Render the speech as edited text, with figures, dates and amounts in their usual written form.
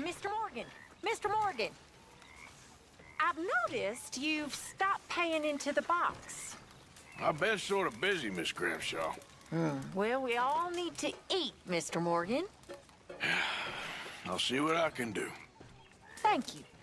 Mr. Morgan! Mr. Morgan! I've noticed you've stopped paying into the box. I've been sort of busy, Miss Grimshaw. Well, we all need to eat, Mr. Morgan. I'll see what I can do. Thank you.